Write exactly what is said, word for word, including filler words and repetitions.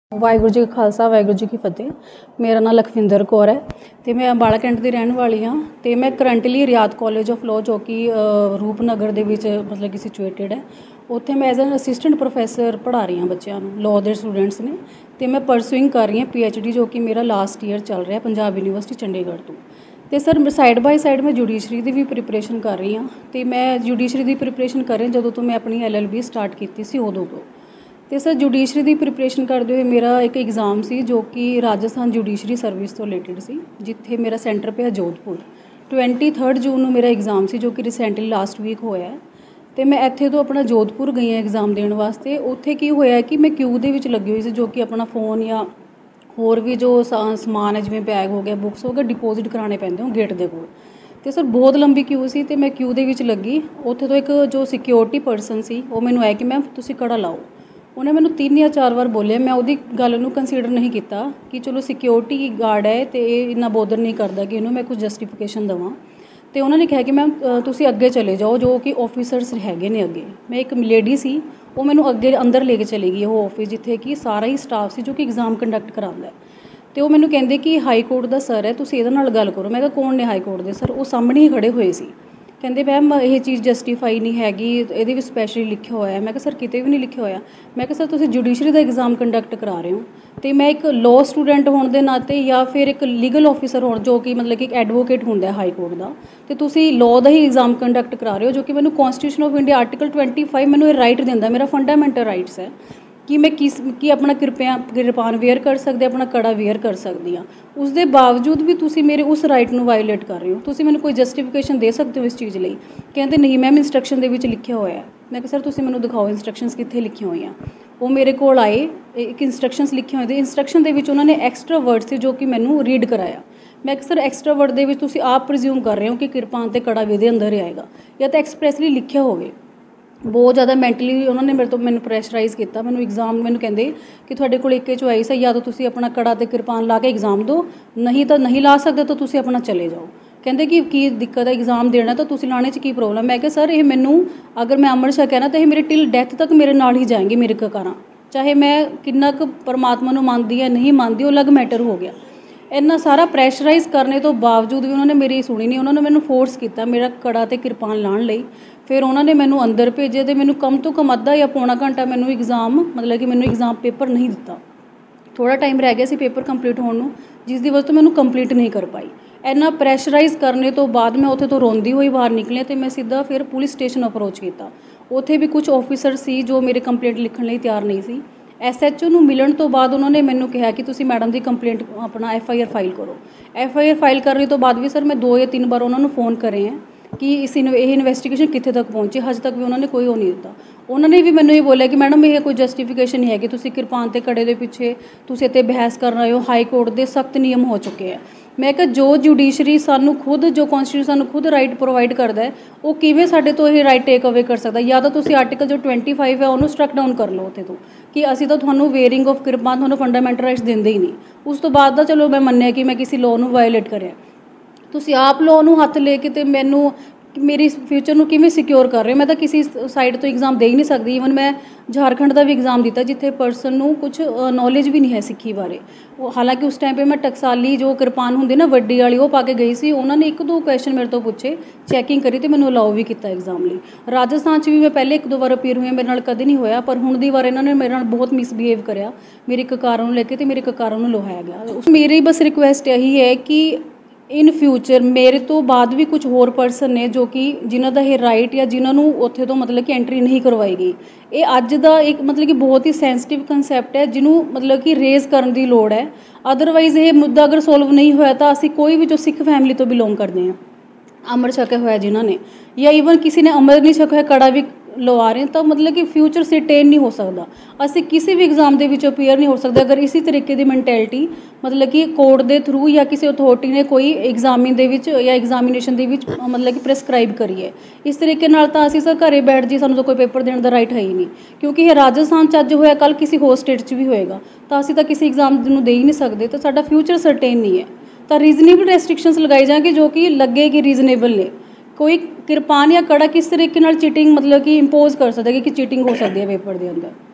वाहिगुरू जी का खालसा वाहिगुरू जी की फतेह। मेरा नाम लखविंदर कौर है तो मैं अंबाला कैंट की रहने वाली हाँ। तो मैं currently Riyat college of law जो कि रूपनगर दे विच मतलब कि सिचुएटेड है, उत्थे मैं एज एन असिस्टेंट प्रोफैसर पढ़ा रही हाँ बच्चों को, लॉ के स्टूडेंट्स ने। तो मैं परसुइंग कर रही हाँ पी एच डी जो कि मेरा लास्ट ईयर चल रहा है पंजाब यूनीवर्सिटी चंडीगढ़ तो। तो सर साइड बाय साइड मैं जुडिशरी की भी प्रिपरेशन कर रही हाँ। तो मैं जुडिशरी की प्रिपरेशन कर रही जो तो मैं अपनी एल एल बी स्टार्ट की सी उदों तो। तो सर जुडिशरी की प्रिपरेशन करते हुए मेरा एक एग्जाम सी जो कि राजस्थान जुडिशरी सर्विस तो रिलेटिड सी, जिथे मेरा सेंटर पे है जोधपुर। ट्वेंटी थर्ड जून को मेरा एग्जाम सी जो कि रिसेंटली लास्ट वीक होया है। तो मैं इत्थे तो अपना जोधपुर गई हाँ एग्जाम देने वास्ते। उत्थे की होया कि मैं क्यू दे विच लगी हुई सी जो कि अपना फोन या होर भी जो समान है जिवें बैग हो गया, बुक्स हो गए, डिपोजिट कराने पैंदे हो गेट दे कोल। तो सर बहुत लंबी क्यू सी तो मैं क्यू दे विच लगी। उत्थे तो एक जो सिक्योरिटी परसन सी वो मैनूं आया कि मैम तुसीं कड़ा लाओ। उन्हें मैंने तीन या चार बार बोलिया, मैं उहदी गल नूं कंसीडर नहीं किया कि चलो सिक्योरिटी गार्ड है तो ये इन्ना बोदर नहीं करता कि इन्हों मैं कुछ जस्टिफिकेशन देवां। तो उन्होंने कहा कि मैम तुसीं अगे चले जाओ जो कि ऑफिसर्स हैगे ने अगे। मैं एक लेडी सी वो मैनूं अगे अंदर लेके चली गई वो ऑफिस जिथे कि सारा ही स्टाफ सी जो कि एग्जाम कंडक्ट करांदा है। तो वो मैनूं कहंदे कि हाई कोर्ट का सर है तुसीं इहदे नाल गल करो। मैं कहा कौन ने हाई कोर्ट के सर? वो सामने ही खड़े हुए सी। कहते मैम ये चीज़ जस्टिफाई नहीं हैगी, ये स्पैशली लिखा हुआ है। मैं कहा सर किते भी नहीं लिखा होया। मैं कहा सर तुसीं जुडिशरी का एग्जाम कंडक्ट करा रहे हो तो मैं एक लॉ स्टूडेंट होने के नाते या फिर एक लीगल ऑफिसर हो जो कि मतलब कि एक एडवोकेट होंदा है हाई कोर्ट का, तो तुसीं लॉ का ही एग्जाम कंडक्ट करा रहे हो जो कि मैनूं constitution of India article twenty five मैनूं राइट दिंदा, मेरा फंडामेंटल राइट्स है कि मैं किस कि अपना कृपया कृपान वेयर कर सकते, अपना कड़ा वेयर कर सकती हाँ। उसके बावजूद भी तुसी मेरे उस राइट नूं वायलेट कर रहे हो। तुसी मैनूं कोई जस्टिफिकेशन दे सकते हो इस चीज़ लई? कहते नहीं मैम इंस्ट्रक्शन दे विच लिखिया होया है। मैं कहा सर तुसी मैनूं दिखाओ इंस्ट्रक्शनस कित्थे लिखिया होईयां। वो मेरे कोल आए, एक इंस्ट्रक्शनस लिखे हुए थे। इंस्ट्रक्शन दे विच उन्होंने एक्सट्रा वर्ड से जो कि मैनूं रीड कराया। मैं कहा सर एक्सट्रा वर्ड दे विच तुसी आप प्रिज्यूम कर रहे हो कि किरपान ते कड़ा भी अंदर ही आएगा या तो एक्सप्रैसली लिखिया होवे। बहुत ज़्यादा मैंटली उन्होंने मेरे तो मैंने प्रैशराइज़ किया। मैंने एग्जाम मैंने कहते कि थोड़े को एक चॉइस है, या तो तुसी अपना कड़ा ते किरपान ला के एग्जाम दो, नहीं तो नहीं ला सकते तो तुसी अपना चले जाओ। कहते कि की दिक्कत है एग्जाम देना तो तुसी लाने च की प्रॉब्लम? मैं क्या सर ये मैनू अगर मैं अमृत छकिया ना तो ये मेरे टिल डैथ तक मेरे नाल ही जाएंगे मेरे ककारां, चाहे मैं किन्ना क परमात्मा नूं मानदी है नहीं मानदी वो अलग मैटर हो गया। इन्ना सारा प्रैशराइज़ करने तो बावजूद भी उन्होंने मेरी सुनी नहीं। उन्होंने मैनू फोर्स किया मेरा कड़ा ते किरपान लाने लई। फिर उन्होंने मैनू अंदर भेजे तो मैनू कम तो कम अद्धा या पौना घंटा मैनू एग्जाम मतलब कि मैनू एग्जाम पेपर नहीं दिता। थोड़ा टाइम रह गया सी पेपर कंप्लीट होने नूं, जिसकी वजह तो मैनू कंप्लीट नहीं कर पाई। इन्ना प्रैशराइज़ करने तो बाद मैं उत्थे तो रोंदी हुई बाहर निकली तो मैं सीधा फिर पुलिस स्टेशन अप्रोच किया। उत्थे भी कुछ ऑफिसर सी जो मेरे कंप्लेंट लिखण लई तैयार नहीं सी। एस एच ओ नूं मिलण तो बाद उन्होंने मैनू कहा कि तुसी मैडम की कंप्लेंट अपना एफ आई आर फाइल करो। एफ आई आर फाइल करने तो बाद भी सर मैं दो या तीन बार उन्होंने फ़ोन करे हैं कि इस ये इन्वेस्टिगेशन कित्थे तक पहुँची, हज तक भी उन्होंने कोई वो नहीं दिता। उन्होंने भी मैनू ये बोलिया कि मैडम ये कोई जस्टिफिकेशन नहीं है कि तुसी किरपान ते कड़े दे पिछे तुसी इत्थे बहस कर रहे हो। हाई कोर्ट के सख्त नियम हो चुके हैं। मैं कहा जो जुडिशरी सानू खुद जो कॉन्स्टिट्यूशन सानू खुद राइट प्रोवाइड करता है वो किवें साडे तो ये राइट टेक अवे कर सकता? या तो तुसी आर्टिकल जो ट्वेंटी फाइव है उन्होंने स्ट्रक डाउन कर लो उत्थे तो कि असी तो तुहानू वेयरिंग ऑफ किरपान तुहानू फंडामेंटल राइट्स देंदे ही नहीं। उस तो बाद दा चलो मैं मन्निया कि मैं किसी लॉ नूं वायलेट करिया। तुसी आप लॉ नूं हत्थ लेके ते मैनू मेरी फ्यूचर नूं किवें सिक्योर कर रहे हो? मैं तो किसी साइड तो एग्जाम दे ही नहीं सकती। ईवन मैं झारखंड का भी एग्जाम दिता जिथे परसन नूं कुछ नॉलेज भी नहीं है सिक्खी बारे। हालांकि उस टाइम पे मैं टकसाली जो किरपान होंदी ना वड्डी वाली वो पा के गई सी। उन्होंने एक दो क्वेश्चन मेरे तो पूछे, चैकिंग करी तो मैंने अलाउ भी किया एग्जाम लई। राजस्थान भी मैं पहले एक दो बार अपीयर हुई, मेरे नाल कदे नहीं होया, पर हुण दी वार इन्होंने मेरे नाल बहुत मिसबिहेव करिया। मेरी ककारां नूं लेके तो मेरे ककारां नूं लुहाया गया। मेरी बस रिक्वेस्ट यही है कि इन फ्यूचर मेरे तो बाद भी कुछ होर परसन ने जो कि जिन्हों का ये राइट या जिन्होंने उत्थे तो मतलब कि एंट्री नहीं करवाई गई। ये अज का एक मतलब कि बहुत ही सेंसिटिव कंसैप्ट है जिन्हों मतलब कि रेज करने की लोड़ है। अदरवाइज़ ये मुद्दा अगर सोल्व नहीं होया तो असी कोई भी जो सिख फैमिली तो बिलोंग करते हैं, अमृत छकिया होया जिन्होंने या ईवन किसी ने अमृत नहीं छकिया कड़ा भी लवा रहे हैं, तो मतलब कि फ्यूचर सिटेन नहीं हो सकता। असी किसी भी एग्जाम के विच अपीयर नहीं हो सकते अगर इसी तरीके की मैंटेलिटी मतलब कि कोर्ट के थ्रू या किसी अथॉरिटी ने कोई एग्जामिंग दे विच या एग्जामिनेशन दे विच मतलब कि प्रिस्क्राइब करिए। इस तरीके नाल तां असीं सर घरे बैठ जी सानूं तो कोई पेपर देने का राइट है ही नहीं, क्योंकि ये राजस्थान च अज होया कल किसी होर स्टेट च भी होएगा तो असीं तां किसी एग्जाम नूं दे ही नहीं सकते। तो साडा फ्यूचर सर्टेन नहीं है। तो रीजनेबल रेस्ट्रिक्शनस लगाई जाएंगे जो कि लगे कि रीजनेबल ने। कोई किरपान या कड़ा किस तरीके नाल चीटिंग मतलब कि इंपोज कर सकता है कि चीटिंग हो सकती है पेपर के अंदर।